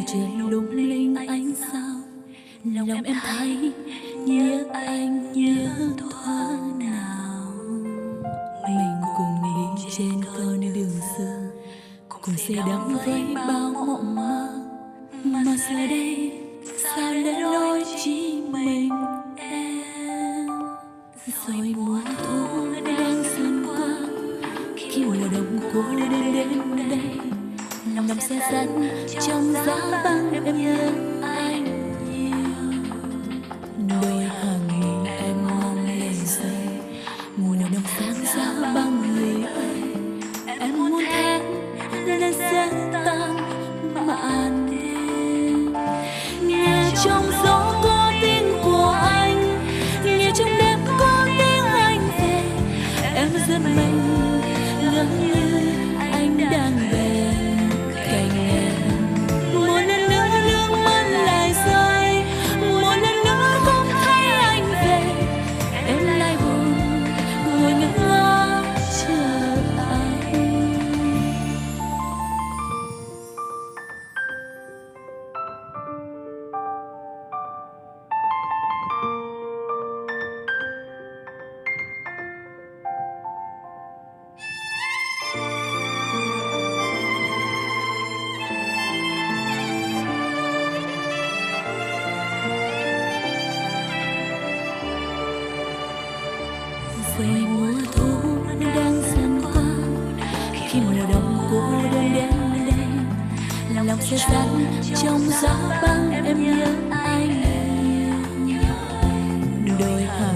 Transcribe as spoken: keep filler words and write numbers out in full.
trời lung linh ánh sao, lòng em thấy nhớ anh nhớ thoáng nào. Mình cùng đi trên con đường xưa, cùng say đắm với bao mộng mơ, mà giờ đây sao lẻ loi chỉ mình em. Rồi mùa thu đang dần qua, khi mùa đông cô đến đến đây, lòng sẽ dắt trong giá băng em nhớ anh nhiều. Đôi hàng nghìn em mong lên rơi, mùa đông sáng giá băng người ơi. Em muốn thế nên sẽ tan màn đêm. Nghe trong gió có tiếng của anh, nghe trong đêm có tiếng anh về. Em giật mình ngỡ như anh đang về cạnh em. Một lần nữa nước mắt lại rơi, một lần nữa không thấy anh về. Em lại buồn ngồi ngẩn ngơ chờ anh. Rồi mùa thu đang dần qua, khi mùa đông cô đơn đến đây, lòng sẽ dắt trong gió băng em nhớ anh nhiều. Đôi hàng